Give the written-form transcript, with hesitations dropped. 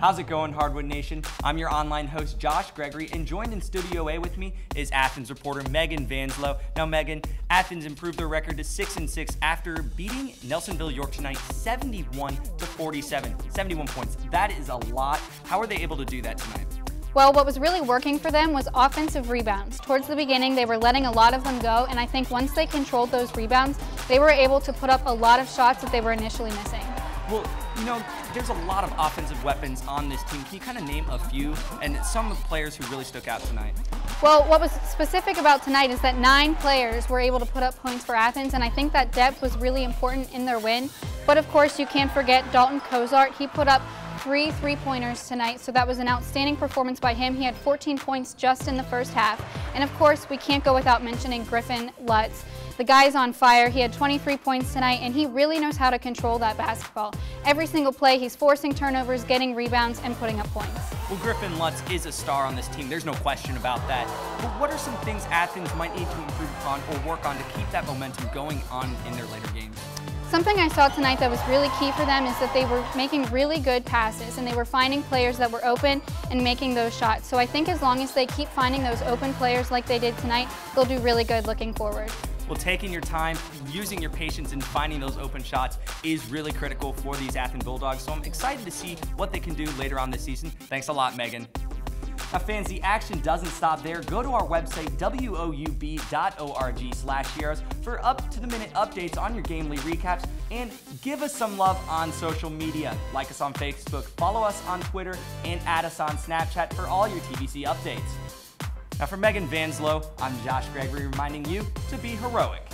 How's it going, Hardwood Nation? I'm your online host, Josh Gregory, and joined in Studio A with me is Athens reporter Megan Vaneslow. Now, Megan, Athens improved their record to 6-6 after beating Nelsonville-York tonight 71-47. 71 points. That is a lot. How are they able to do that tonight? Well, what was really working for them was offensive rebounds. Towards the beginning, they were letting a lot of them go, and I think once they controlled those rebounds, they were able to put up a lot of shots that they were initially missing. Well, you know, there's a lot of offensive weapons on this team. Can you kind of name a few and some of the players who really stuck out tonight? Well, what was specific about tonight is that 9 players were able to put up points for Athens, and I think that depth was really important in their win. But of course, you can't forget Lutz Cozart. He put up 3 3-pointers tonight, so that was an outstanding performance by him. He had 14 points just in the first half. And of course, we can't go without mentioning Griffin Lutz. The guy's on fire. He had 23 points tonight, and he really knows how to control that basketball. Every single play, he's forcing turnovers, getting rebounds, and putting up points. Well, Griffin Lutz is a star on this team. There's no question about that. But what are some things Athens might need to improve upon or work on to keep that momentum going on in their later games? Something I saw tonight that was really key for them is that they were making really good passes, and they were finding players that were open and making those shots. So I think as long as they keep finding those open players like they did tonight, they'll do really good looking forward. Well, taking your time, using your patience, and finding those open shots is really critical for these Athens Bulldogs. So I'm excited to see what they can do later on this season. Thanks a lot, Megan. Now, fans, the action doesn't stop there. Go to our website, WOUB.org/heroes, for up-to-the-minute updates on your game league recaps, and give us some love on social media. Like us on Facebook, follow us on Twitter, and add us on Snapchat for all your TVC updates. Now, for Megan Vaneslow, I'm Josh Gregory reminding you to be heroic.